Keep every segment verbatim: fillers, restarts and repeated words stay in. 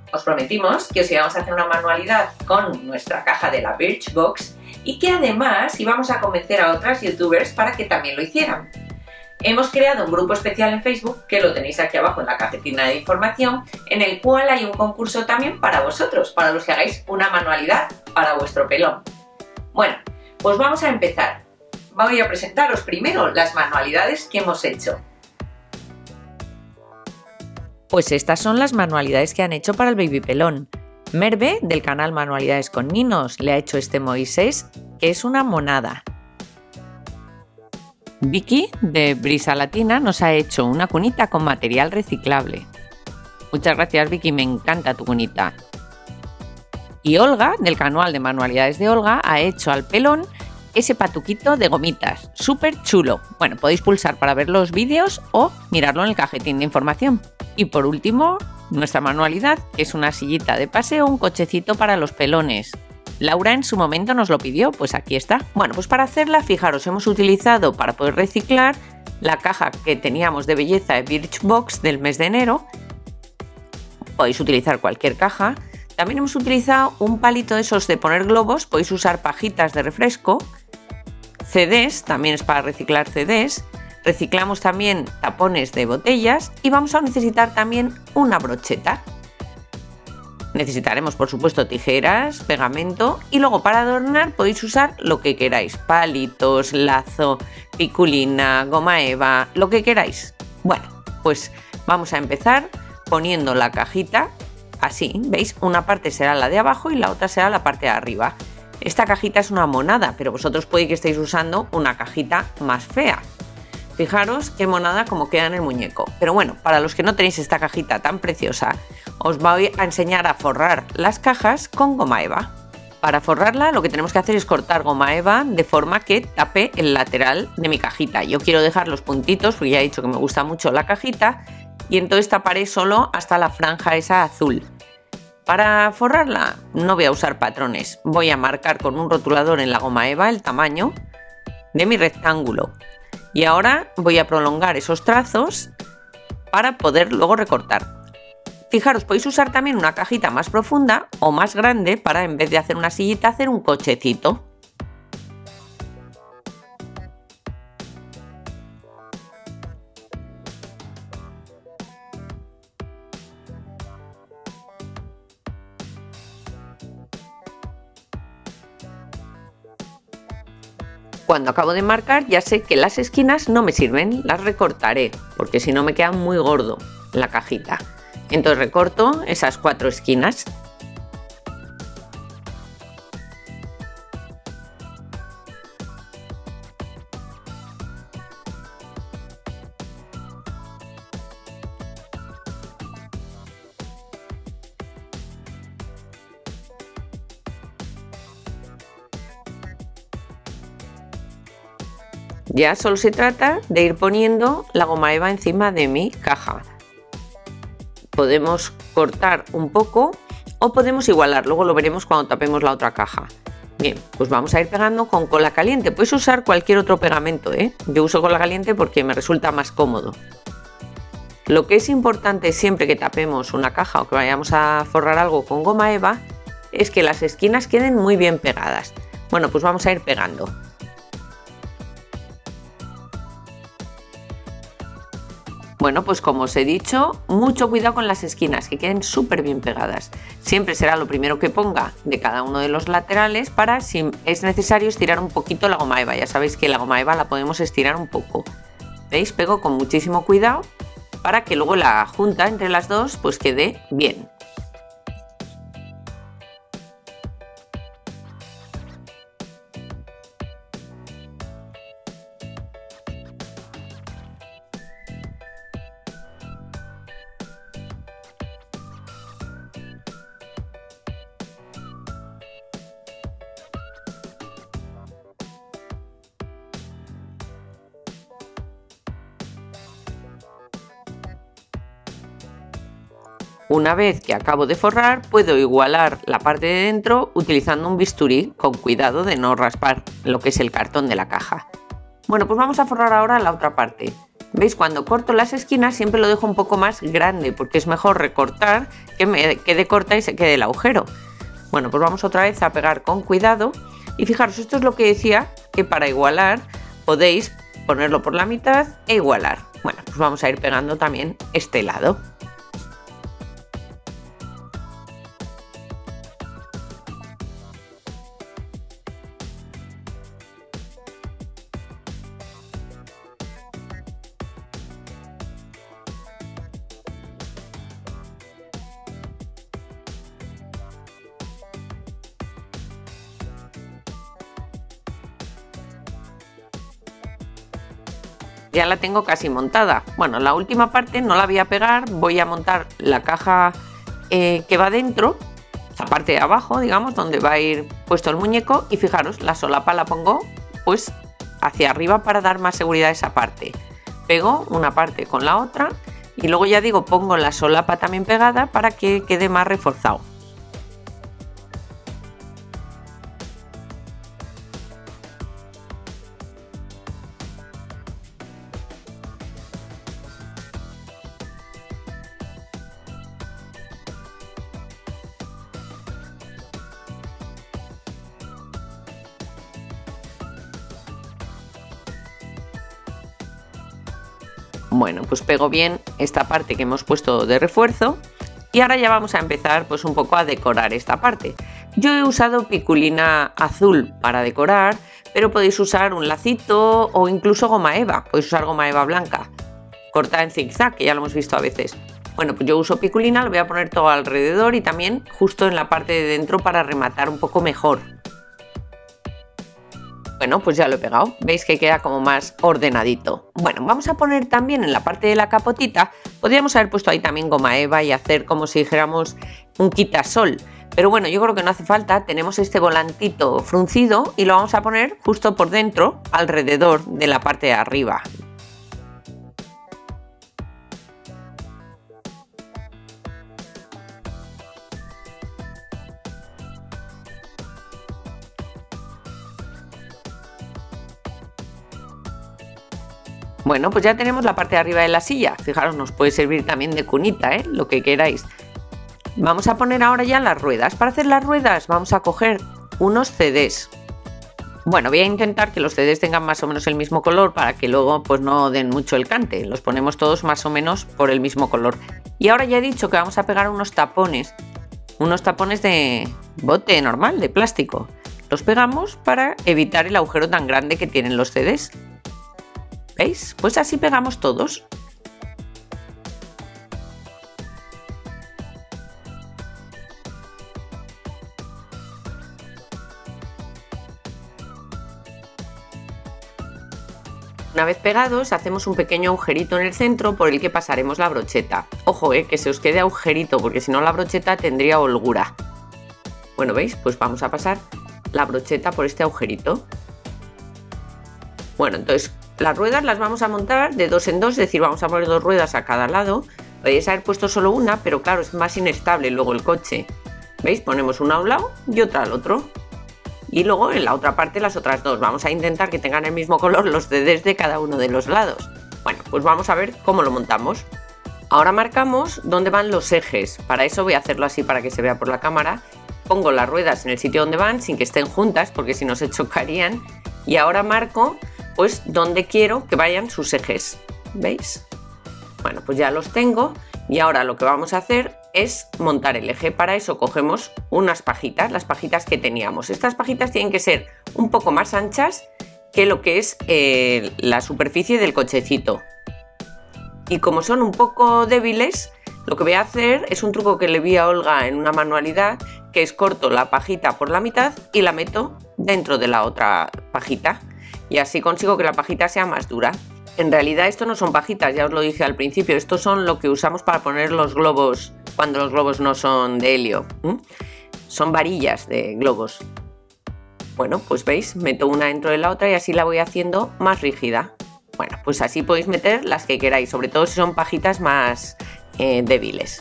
os prometimos que os íbamos a hacer una manualidad con nuestra caja de la Birchbox y que además íbamos a convencer a otras youtubers para que también lo hicieran. Hemos creado un grupo especial en Facebook, que lo tenéis aquí abajo en la cajetina de información, en el cual hay un concurso también para vosotros, para los que hagáis una manualidad para vuestro pelón. Bueno, pues vamos a empezar. Voy a presentaros primero las manualidades que hemos hecho. Pues estas son las manualidades que han hecho para el baby pelón. Merve, del canal Manualidades con Ninos, le ha hecho este Moisés, que es una monada. Vicky, de Brisa Latina, nos ha hecho una cunita con material reciclable. Muchas gracias, Vicky, me encanta tu cunita. Y Olga, del canal de Manualidades de Olga, ha hecho al pelón ese patuquito de gomitas, súper chulo. Bueno, podéis pulsar para ver los vídeos o mirarlo en el cajetín de información. Y por último, nuestra manualidad, que es una sillita de paseo, un cochecito para los pelones. Laura en su momento nos lo pidió, pues aquí está. Bueno, pues para hacerla, fijaros, hemos utilizado para poder reciclar la caja que teníamos de belleza de Birchbox del mes de enero. Podéis utilizar cualquier caja. También hemos utilizado un palito de esos de poner globos, podéis usar pajitas de refresco. C Ds, también es para reciclar C Ds. Reciclamos también tapones de botellas y vamos a necesitar también una brocheta. Necesitaremos, por supuesto, tijeras, pegamento y luego para adornar podéis usar lo que queráis. Palitos, lazo, piculina, goma eva, lo que queráis. Bueno, pues vamos a empezar poniendo la cajita así, ¿veis? Una parte será la de abajo y la otra será la parte de arriba. Esta cajita es una monada, pero vosotros puede que estéis usando una cajita más fea. Fijaros qué monada como queda en el muñeco. Pero bueno, para los que no tenéis esta cajita tan preciosa, os voy a enseñar a forrar las cajas con goma eva. Para forrarla lo que tenemos que hacer es cortar goma eva de forma que tape el lateral de mi cajita. Yo quiero dejar los puntitos porque ya he dicho que me gusta mucho la cajita y entonces taparé solo hasta la franja esa azul. Para forrarla no voy a usar patrones, voy a marcar con un rotulador en la goma eva el tamaño de mi rectángulo. Y ahora voy a prolongar esos trazos para poder luego recortar. Fijaros, podéis usar también una cajita más profunda o más grande para, en vez de hacer una sillita, hacer un cochecito. Cuando acabo de marcar ya sé que las esquinas no me sirven, las recortaré, porque si no me queda muy gordo la cajita. Entonces recorto esas cuatro esquinas. Ya solo se trata de ir poniendo la goma eva encima de mi caja. Podemos cortar un poco o podemos igualar, luego lo veremos cuando tapemos la otra caja. Bien, pues vamos a ir pegando con cola caliente. Puedes usar cualquier otro pegamento, ¿eh? Yo uso cola caliente porque me resulta más cómodo. Lo que es importante siempre que tapemos una caja o que vayamos a forrar algo con goma eva es que las esquinas queden muy bien pegadas. Bueno, pues vamos a ir pegando. Bueno, pues como os he dicho, mucho cuidado con las esquinas, que queden súper bien pegadas. Siempre será lo primero que ponga de cada uno de los laterales para, si es necesario, estirar un poquito la goma eva. Ya sabéis que la goma eva la podemos estirar un poco. ¿Veis? Pego con muchísimo cuidado para que luego la junta entre las dos pues quede bien. Una vez que acabo de forrar, puedo igualar la parte de dentro utilizando un bisturí, con cuidado de no raspar lo que es el cartón de la caja. Bueno, pues vamos a forrar ahora la otra parte. ¿Veis? Cuando corto las esquinas siempre lo dejo un poco más grande porque es mejor recortar que me quede corta y se quede el agujero. Bueno, pues vamos otra vez a pegar con cuidado y fijaros, esto es lo que decía, que para igualar podéis ponerlo por la mitad e igualar. Bueno, pues vamos a ir pegando también este lado. Ya la tengo casi montada. Bueno, la última parte no la voy a pegar, voy a montar la caja eh, que va dentro, la parte de abajo, digamos, donde va a ir puesto el muñeco, y fijaros, la solapa la pongo pues hacia arriba para dar más seguridad a esa parte. Pego una parte con la otra y luego, ya digo, pongo la solapa también pegada para que quede más reforzado. Bueno, pues pego bien esta parte que hemos puesto de refuerzo y ahora ya vamos a empezar pues un poco a decorar esta parte. Yo he usado piculina azul para decorar, pero podéis usar un lacito o incluso goma eva, podéis usar goma eva blanca, cortada en zigzag, que ya lo hemos visto a veces. Bueno, pues yo uso piculina, lo voy a poner todo alrededor y también justo en la parte de dentro para rematar un poco mejor. Bueno, pues ya lo he pegado, veis que queda como más ordenadito. Bueno, vamos a poner también en la parte de la capotita, podríamos haber puesto ahí también goma eva y hacer como si dijéramos un quitasol, pero bueno, yo creo que no hace falta. Tenemos este volantito fruncido y lo vamos a poner justo por dentro, alrededor de la parte de arriba. Bueno, pues ya tenemos la parte de arriba de la silla. Fijaros, nos puede servir también de cunita, ¿eh? Lo que queráis. Vamos a poner ahora ya las ruedas. Para hacer las ruedas vamos a coger unos C Ds. Bueno, voy a intentar que los C Ds tengan más o menos el mismo color para que luego pues no den mucho el cante. Los ponemos todos más o menos por el mismo color. Y ahora ya he dicho que vamos a pegar unos tapones. Unos tapones de bote normal, de plástico. Los pegamos para evitar el agujero tan grande que tienen los C Ds. ¿Veis? Pues así pegamos todos. Una vez pegados, hacemos un pequeño agujerito en el centro por el que pasaremos la brocheta. Ojo, eh, que se os quede agujerito, porque si no la brocheta tendría holgura. Bueno, ¿veis? Pues vamos a pasar la brocheta por este agujerito. Bueno, entonces las ruedas las vamos a montar de dos en dos, es decir, vamos a poner dos ruedas a cada lado. Podéis haber puesto solo una, pero claro, es más inestable luego el coche. ¿Veis? Ponemos una a un lado y otra al otro. Y luego en la otra parte las otras dos. Vamos a intentar que tengan el mismo color los C Ds de cada uno de los lados. Bueno, pues vamos a ver cómo lo montamos. Ahora marcamos dónde van los ejes. Para eso voy a hacerlo así para que se vea por la cámara. Pongo las ruedas en el sitio donde van sin que estén juntas, porque si no se chocarían. Y ahora marco pues donde quiero que vayan sus ejes. ¿Veis? Bueno, pues ya los tengo y ahora lo que vamos a hacer es montar el eje. Para eso cogemos unas pajitas, las pajitas que teníamos. Estas pajitas tienen que ser un poco más anchas que lo que es eh, la superficie del cochecito. Y como son un poco débiles, lo que voy a hacer es un truco que le vi a Olga en una manualidad, que es corto la pajita por la mitad y la meto dentro de la otra pajita. Y así consigo que la pajita sea más dura. En realidad esto no son pajitas, ya os lo dije al principio, estos son lo que usamos para poner los globos cuando los globos no son de helio. ¿Mm? Son varillas de globos. Bueno, pues veis, meto una dentro de la otra y así la voy haciendo más rígida. Bueno, pues así podéis meter las que queráis, sobre todo si son pajitas más eh, débiles.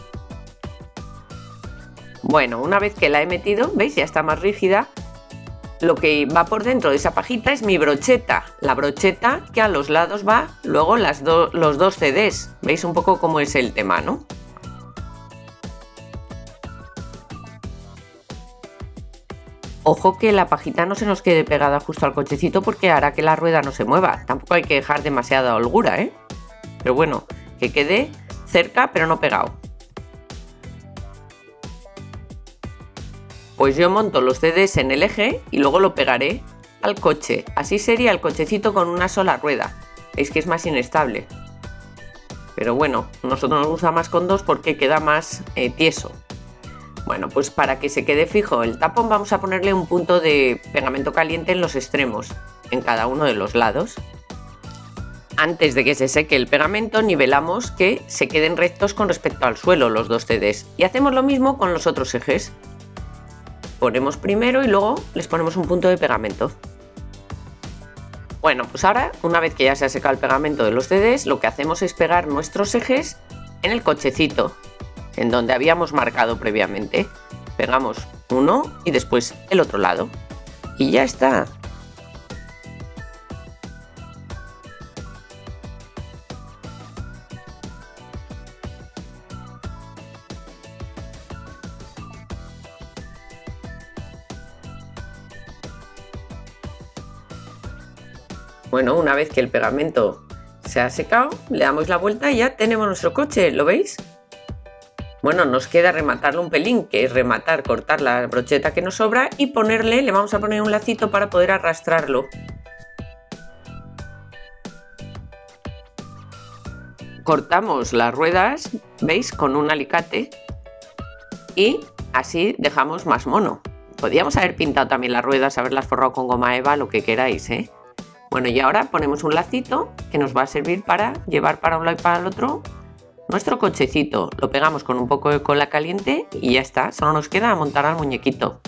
Bueno, una vez que la he metido, veis, ya está más rígida. lo que va por dentro de esa pajita es mi brocheta, la brocheta que a los lados va luego las do, los dos C Ds. ¿Veis un poco cómo es el tema, no? Ojo que la pajita no se nos quede pegada justo al cochecito porque hará que la rueda no se mueva. Tampoco hay que dejar demasiada holgura, ¿eh? Pero bueno, que quede cerca pero no pegado. Pues yo monto los C Ds en el eje y luego lo pegaré al coche. Así sería el cochecito con una sola rueda. Veis que es más inestable. Pero bueno, a nosotros nos gusta más con dos porque queda más eh, tieso. Bueno, pues para que se quede fijo el tapón vamos a ponerle un punto de pegamento caliente en los extremos, en cada uno de los lados. Antes de que se seque el pegamento nivelamos que se queden rectos con respecto al suelo los dos C Ds. Y hacemos lo mismo con los otros ejes. Ponemos primero y luego les ponemos un punto de pegamento. Bueno, pues ahora, una vez que ya se ha secado el pegamento de los C Ds, lo que hacemos es pegar nuestros ejes en el cochecito, en donde habíamos marcado previamente. Pegamos uno y después el otro lado. Y ya está. Bueno, una vez que el pegamento se ha secado, le damos la vuelta y ya tenemos nuestro coche, ¿lo veis? Bueno, nos queda rematarlo un pelín, que es rematar, cortar la brocheta que nos sobra y ponerle, le vamos a poner un lacito para poder arrastrarlo. Cortamos las ruedas, ¿veis? Con un alicate y así dejamos más mono. Podríamos haber pintado también las ruedas, haberlas forrado con goma eva, lo que queráis, ¿eh? Bueno, y ahora ponemos un lacito que nos va a servir para llevar para un lado y para el otro nuestro cochecito. Lo pegamos con un poco de cola caliente y ya está. Solo nos queda montar al muñequito.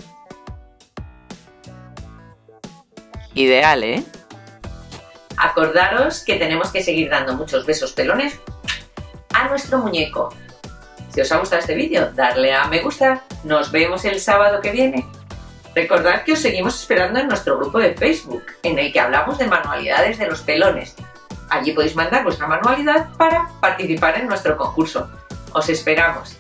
Ideal, ¿eh? Acordaros que tenemos que seguir dando muchos besos pelones a nuestro muñeco. Si os ha gustado este vídeo, darle a me gusta. Nos vemos el sábado que viene. Recordad que os seguimos esperando en nuestro grupo de Facebook, en el que hablamos de manualidades de los pelones. Allí podéis mandar vuestra manualidad para participar en nuestro concurso. ¡Os esperamos!